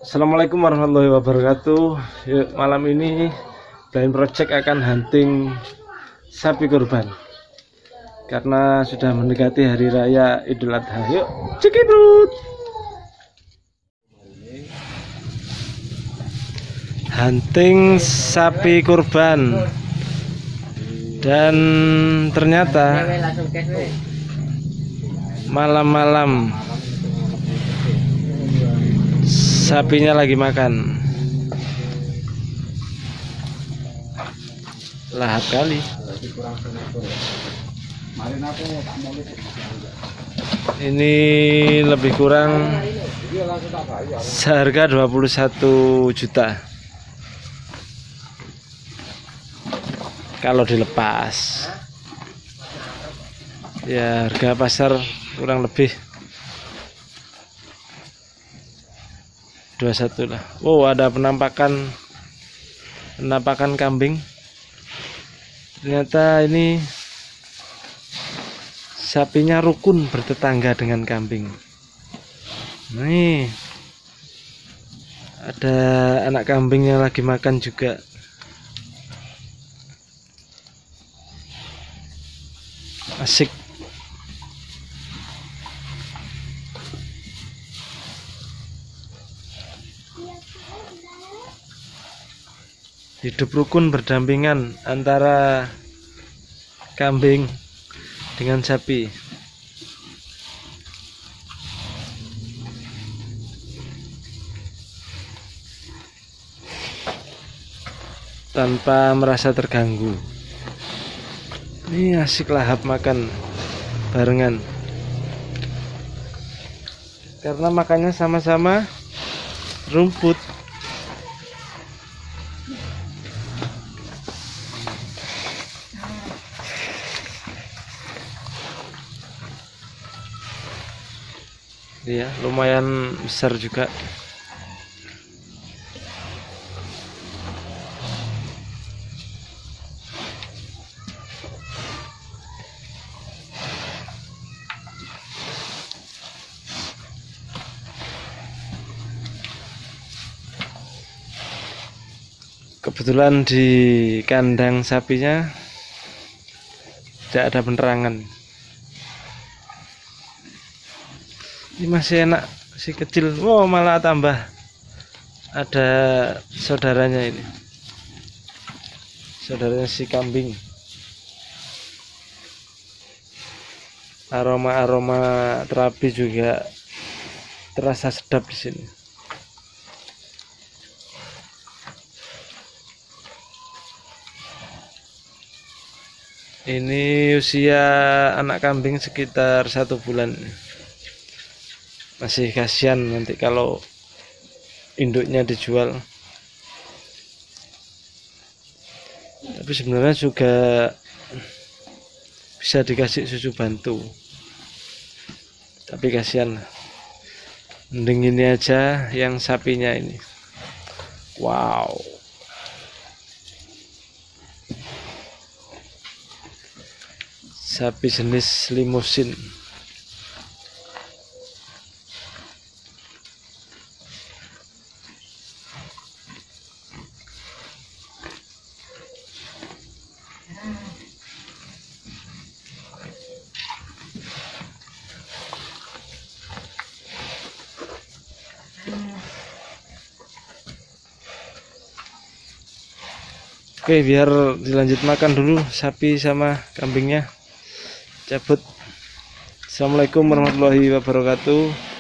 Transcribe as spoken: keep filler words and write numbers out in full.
Assalamualaikum warahmatullahi wabarakatuh. Yuk, malam ini Blind Project akan hunting sapi kurban karena sudah mendekati hari raya Idul Adha. Yuk, cekidut. Hunting sapi kurban, dan ternyata malam-malam sapinya lagi makan. Lahap kali. Ini lebih kurang seharga dua puluh satu juta kalau dilepas. Ya, harga pasar kurang lebih dua puluh satu lah. Oh, ada penampakan penampakan kambing. Ternyata ini sapinya rukun bertetangga dengan kambing. Nih, ada anak kambing yang lagi makan juga. Asik. Hidup rukun berdampingan antara kambing dengan sapi. Tanpa merasa terganggu. Ini asik lahap makan barengan. Karena makannya sama-sama rumput. Iya, lumayan besar juga. Kebetulan di kandang sapinya tidak ada penerangan. Ini masih enak, si kecil. Wow, malah tambah ada saudaranya ini, saudaranya si kambing. Aroma-aroma terapi juga terasa sedap di sini. Ini usia anak kambing sekitar satu bulan. Masih kasihan nanti kalau induknya dijual. Tapi sebenarnya juga bisa dikasih susu bantu. Tapi kasihan. Mending ini aja yang sapinya ini. Wow. Sapi jenis limusin. Oke, biar dilanjut makan dulu sapi sama kambingnya. Cabut. Assalamualaikum warahmatullahi wabarakatuh.